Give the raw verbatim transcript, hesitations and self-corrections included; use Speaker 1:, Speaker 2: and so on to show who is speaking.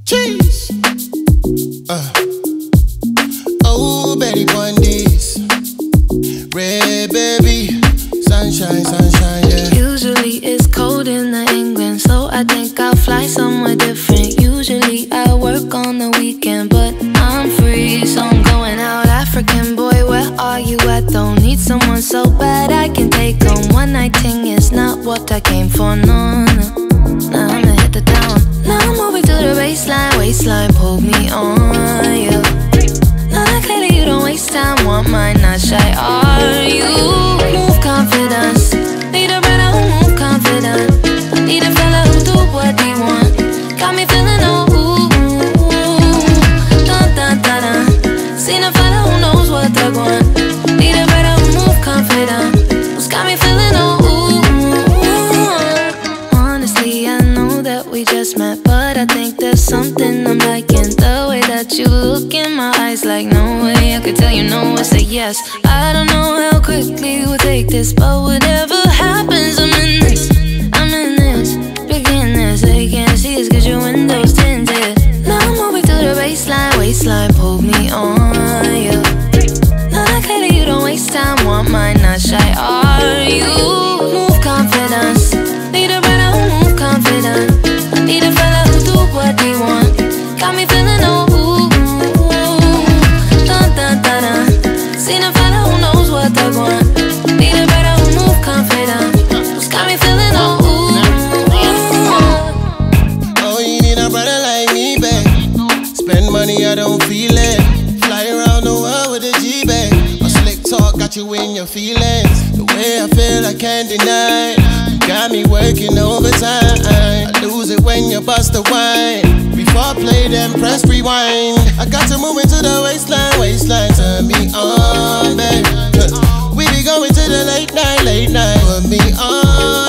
Speaker 1: Cheese. Uh. Oh, Betty Bundy's. Red baby. Sunshine, sunshine, yeah.
Speaker 2: Usually it's cold in the England, so I think I'll fly somewhere different. Usually I work on the weekend, but I'm free, so I'm going out. African boy, where are you at? Don't need someone so bad I can take on. One night thing is not what I came for, no, no. Now I'ma hit the town. Now I'm moving to the baseline, waistline, pull me on, yeah. Now that clearly you don't waste time, want mine, not shy, are you? Move confidence, need a brother who move confident. Need a fella who do what he want. Got me feeling oh ooh, dun dun dun dun. Seen a fella who knows what they want. Need a brother who move confident. Who's got me feeling oh ooh. Honestly, I know that we just met, but I think there's something I'm liking. The way that you look in my eyes, like no way I could tell you no, I say yes. I don't know how quickly we'll take this, but whatever happens, I'm in this. I'm in this, begin this. They can't see us cause your window's tinted. Now I'm moving to the baseline, waistline, pull me on, yeah. Now that clearly you don't waste time, want mine, not shy, are you? Move confidence, need a brother who move confident. Need a fella who do what he want. Got me feeling oh ooh, dun dun dun dun. Seen a fella who knows what they want. Need a brother who move confident. Who's got me feeling oh ooh.
Speaker 1: Oh, you need a brother like me, babe. Spend money, I don't feel it. Fly around the world with a G-bag. My slick talk got you in your feelings. The way I feel, I can't deny. You got me working overtime. I lose it when you bust the wine. Before I play them, press rewind. I got to move into the waistline, waistline. Turn me on, babe. We be going to the late night, late night. Put me on.